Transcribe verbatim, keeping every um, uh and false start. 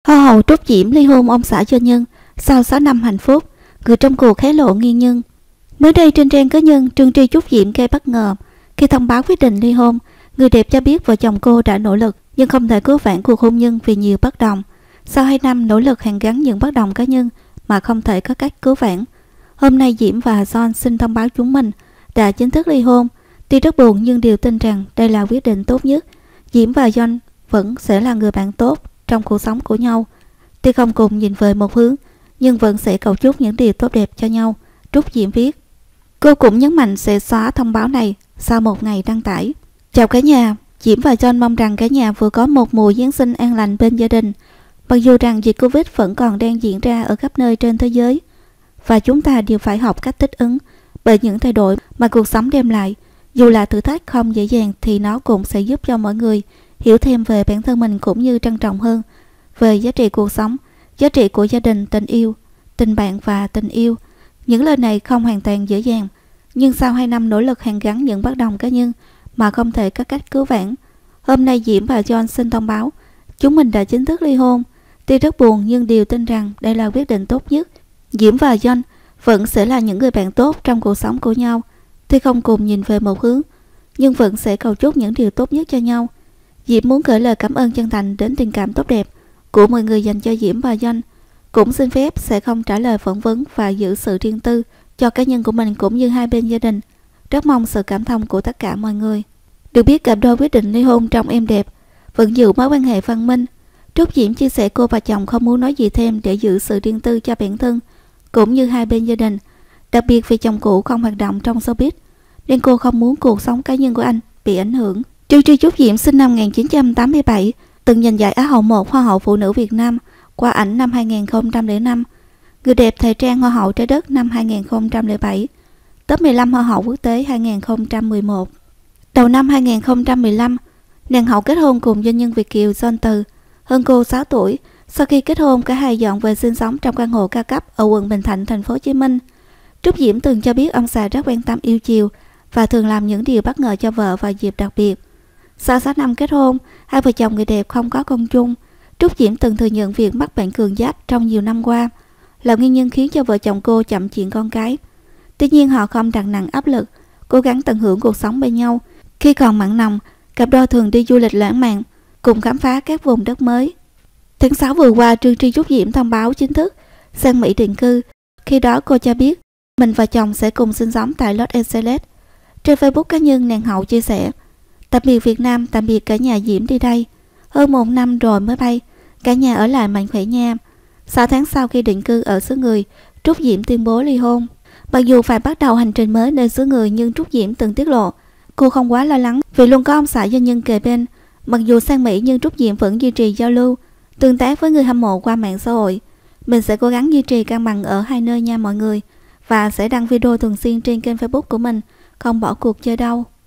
Hoa hậu Trúc Diễm ly hôn ông xã doanh nhân sau sáu năm hạnh phúc, người trong cuộc hé lộ nguyên nhân. Mới đây trên trang cá nhân, Trương Tri Trúc Diễm gây bất ngờ khi thông báo quyết định ly hôn. Người đẹp cho biết vợ chồng cô đã nỗ lực nhưng không thể cứu vãn cuộc hôn nhân vì nhiều bất đồng. Sau hai năm nỗ lực hàn gắn những bất đồng cá nhân mà không thể có cách cứu vãn, hôm nay Diễm và John xin thông báo chúng mình đã chính thức ly hôn. Tuy rất buồn nhưng đều tin rằng đây là quyết định tốt nhất. Diễm và John vẫn sẽ là người bạn tốt trong cuộc sống của nhau. Tuy không cùng nhìn về một hướng nhưng vẫn sẽ cầu chúc những điều tốt đẹp cho nhau, Trúc Diễm viết. Cô cũng nhấn mạnh sẽ xóa thông báo này sau một ngày đăng tải. Chào cả nhà, Diễm và John mong rằng cả nhà vừa có một mùa Giáng sinh an lành bên gia đình. Mặc dù rằng dịch Covid vẫn còn đang diễn ra ở khắp nơi trên thế giới và chúng ta đều phải học cách thích ứng bởi những thay đổi mà cuộc sống đem lại. Dù là thử thách không dễ dàng thì nó cũng sẽ giúp cho mọi người hiểu thêm về bản thân mình cũng như trân trọng hơn về giá trị cuộc sống, giá trị của gia đình, tình yêu, tình bạn và tình yêu. Những lời này không hoàn toàn dễ dàng, nhưng sau hai năm nỗ lực hàn gắn những bất đồng cá nhân mà không thể có cách cứu vãn, hôm nay Diễm và John xin thông báo chúng mình đã chính thức ly hôn. Tuy rất buồn nhưng đều tin rằng đây là quyết định tốt nhất. Diễm và John vẫn sẽ là những người bạn tốt trong cuộc sống của nhau. Tuy không cùng nhìn về một hướng nhưng vẫn sẽ cầu chúc những điều tốt nhất cho nhau. Diễm muốn gửi lời cảm ơn chân thành đến tình cảm tốt đẹp của mọi người dành cho Diễm và John. Cũng xin phép sẽ không trả lời phỏng vấn và giữ sự riêng tư cho cá nhân của mình cũng như hai bên gia đình. Rất mong sự cảm thông của tất cả mọi người. Được biết cặp đôi quyết định ly hôn trong êm đẹp, vẫn giữ mối quan hệ văn minh. Trúc Diễm chia sẻ cô và chồng không muốn nói gì thêm để giữ sự riêng tư cho bản thân cũng như hai bên gia đình. Đặc biệt vì chồng cũ không hoạt động trong showbiz nên cô không muốn cuộc sống cá nhân của anh bị ảnh hưởng. Trương Tri Trúc Diễm sinh năm một nghìn chín trăm tám mươi bảy, từng giành giải Á hậu một Hoa hậu Phụ nữ Việt Nam qua ảnh năm hai nghìn không trăm lẻ năm, người đẹp thời trang Hoa hậu Trái đất năm hai nghìn không trăm lẻ bảy, top mười lăm Hoa hậu quốc tế hai nghìn không trăm mười một. Đầu năm hai nghìn không trăm mười lăm, nàng hậu kết hôn cùng doanh nhân Việt kiều John Từ, hơn cô sáu tuổi. Sau khi kết hôn, cả hai dọn về sinh sống trong căn hộ cao cấp ở quận Bình Thạnh, thành phố Hồ Chí Minh. Trúc Diễm từng cho biết ông xã rất quan tâm yêu chiều và thường làm những điều bất ngờ cho vợ vào dịp đặc biệt. Sau sáu năm kết hôn, hai vợ chồng người đẹp không có con chung. Trúc Diễm từng thừa nhận việc mắc bệnh cường giáp trong nhiều năm qua là nguyên nhân khiến cho vợ chồng cô chậm chuyện con cái. Tuy nhiên họ không đặt nặng áp lực, cố gắng tận hưởng cuộc sống bên nhau. Khi còn mặn nồng, cặp đôi thường đi du lịch lãng mạn, cùng khám phá các vùng đất mới. Tháng sáu vừa qua, Trương Tri Trúc Diễm thông báo chính thức sang Mỹ định cư. Khi đó cô cho biết mình và chồng sẽ cùng sinh sống tại Los Angeles. Trên Facebook cá nhân, nàng hậu chia sẻ: tạm biệt Việt Nam, tạm biệt cả nhà Diễm đi đây. Hơn một năm rồi mới bay, cả nhà ở lại mạnh khỏe nha. Sáu tháng sau khi định cư ở xứ người, Trúc Diễm tuyên bố ly hôn. Mặc dù phải bắt đầu hành trình mới nơi xứ người nhưng Trúc Diễm từng tiết lộ cô không quá lo lắng vì luôn có ông xã doanh nhân kề bên. Mặc dù sang Mỹ nhưng Trúc Diễm vẫn duy trì giao lưu, tương tác với người hâm mộ qua mạng xã hội. Mình sẽ cố gắng duy trì cân bằng ở hai nơi nha mọi người, và sẽ đăng video thường xuyên trên kênh Facebook của mình, không bỏ cuộc chơi đâu.